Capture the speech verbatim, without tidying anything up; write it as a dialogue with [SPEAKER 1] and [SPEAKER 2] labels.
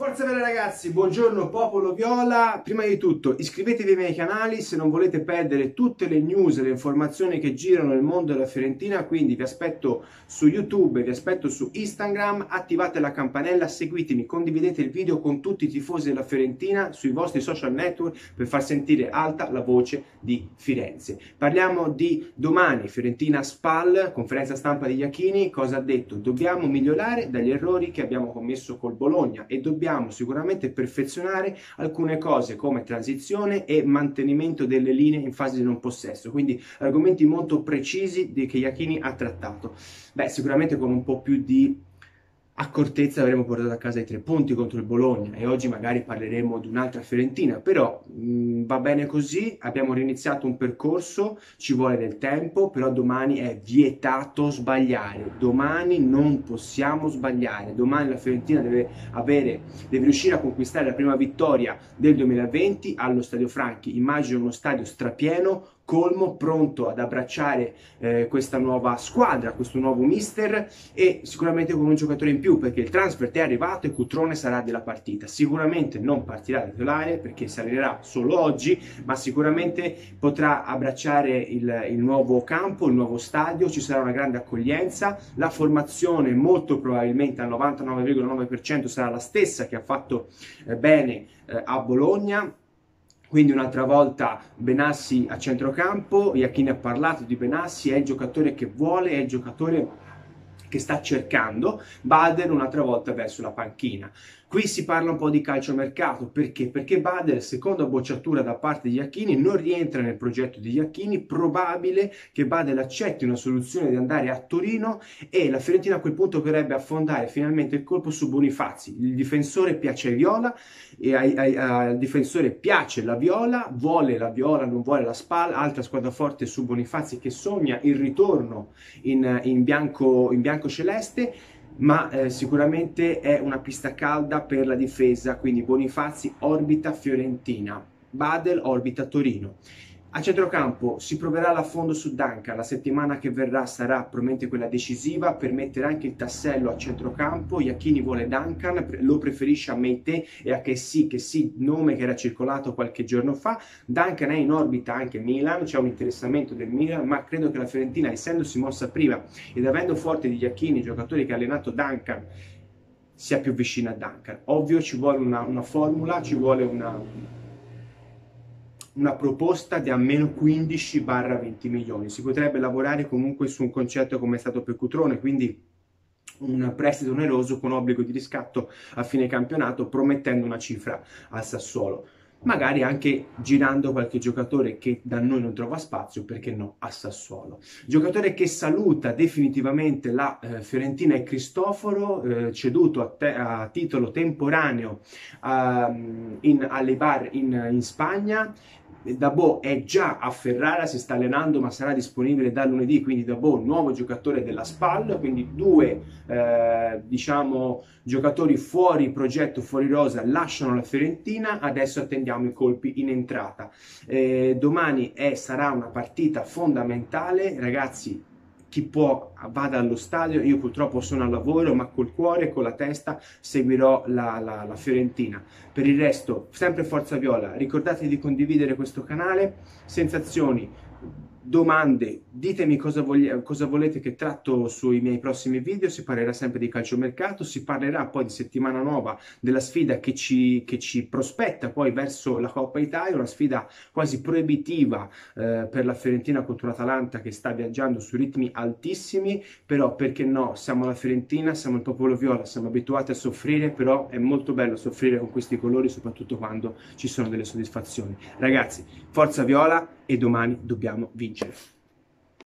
[SPEAKER 1] Forza bene ragazzi, buongiorno popolo viola. Prima di tutto iscrivetevi ai miei canali se non volete perdere tutte le news e le informazioni che girano nel mondo della Fiorentina, quindi vi aspetto su YouTube, vi aspetto su Instagram, attivate la campanella, seguitemi, condividete il video con tutti i tifosi della Fiorentina sui vostri social network per far sentire alta la voce di Firenze. Parliamo di domani, Fiorentina Spal, conferenza stampa di Iachini. Cosa ha detto? Dobbiamo migliorare dagli errori che abbiamo commesso col Bologna e dobbiamo sicuramente perfezionare alcune cose come transizione e mantenimento delle linee in fase di non possesso, quindi argomenti molto precisi di che Iachini ha trattato. Beh, sicuramente con un po' più di accortezza avremmo portato a casa i tre punti contro il Bologna e oggi magari parleremo di un'altra Fiorentina, però mh, va bene così, abbiamo riniziato un percorso, ci vuole del tempo, però domani è vietato sbagliare, domani non possiamo sbagliare, domani la Fiorentina deve avere, deve riuscire a conquistare la prima vittoria del duemilaventi allo Stadio Franchi. Immagino uno stadio strapieno, colmo, pronto ad abbracciare eh, questa nuova squadra, questo nuovo mister, e sicuramente con un giocatore in più, perché il transfer è arrivato e Cutrone sarà della partita. Sicuramente non partirà da titolare perché si allenerà solo oggi, ma sicuramente potrà abbracciare il, il nuovo campo, il nuovo stadio, ci sarà una grande accoglienza, la formazione molto probabilmente al novantanove virgola nove per cento sarà la stessa che ha fatto eh, bene eh, a Bologna. Quindi un'altra volta Benassi a centrocampo. Iachini ha parlato di Benassi, è il giocatore che vuole, è il giocatore che sta cercando. Bader un'altra volta verso la panchina. Qui si parla un po' di calciomercato, perché? Perché Bader, secondo bocciatura da parte di Iachini, non rientra nel progetto di Iachini, probabile che Bader accetti una soluzione di andare a Torino e la Fiorentina a quel punto potrebbe affondare finalmente il colpo su Bonifazi. Il difensore piace ai Viola, e ai, ai, al difensore piace la Viola, vuole la Viola, non vuole la Spal, altra squadra forte su Bonifazi che sogna il ritorno in, in, bianco, in bianco celeste, ma eh, sicuramente è una pista calda per la difesa, quindi Bonifazi orbita Fiorentina, Bader orbita Torino. A centrocampo si proverà l'affondo su Duncan, la settimana che verrà sarà probabilmente quella decisiva per mettere anche il tassello a centrocampo. Iachini vuole Duncan, lo preferisce a Meite e a Kessie, Kessie nome che era circolato qualche giorno fa. Duncan è in orbita anche Milan, c'è un interessamento del Milan, ma credo che la Fiorentina, essendosi mossa prima ed avendo forte di Iachini, giocatori che ha allenato Duncan, sia più vicina a Duncan. Ovvio ci vuole una, una formula, ci vuole una... una proposta di almeno quindici venti milioni. Si potrebbe lavorare comunque su un concetto come è stato per Cutrone, quindi un prestito oneroso con obbligo di riscatto a fine campionato, promettendo una cifra al Sassuolo. Magari anche girando qualche giocatore che da noi non trova spazio, perché no, a Sassuolo. Giocatore che saluta definitivamente la eh, Fiorentina è Cristoforo, eh, ceduto a, te a titolo temporaneo uh, in, alle bar in, in Spagna. Dabò è già a Ferrara, si sta allenando ma sarà disponibile da lunedì, quindi Dabò nuovo giocatore della Spal, quindi due eh, diciamo giocatori fuori progetto, fuori rosa, lasciano la Fiorentina. Adesso attendiamo i colpi in entrata. Eh, domani è, sarà una partita fondamentale, ragazzi. Chi può vada allo stadio, io purtroppo sono al lavoro, ma col cuore e con la testa seguirò la, la, la Fiorentina. Per il resto, sempre Forza Viola, ricordate di condividere questo canale, sensazioni, domande, ditemi cosa, voglia, cosa volete che tratto sui miei prossimi video. Si parlerà sempre di calciomercato, si parlerà poi di settimana nuova, della sfida che ci, che ci prospetta poi verso la Coppa Italia, una sfida quasi proibitiva eh, per la Fiorentina contro l'Atalanta che sta viaggiando su ritmi altissimi, però perché no, siamo la Fiorentina, siamo il popolo viola, siamo abituati a soffrire, però è molto bello soffrire con questi colori, soprattutto quando ci sono delle soddisfazioni. Ragazzi, Forza Viola e domani dobbiamo vincere.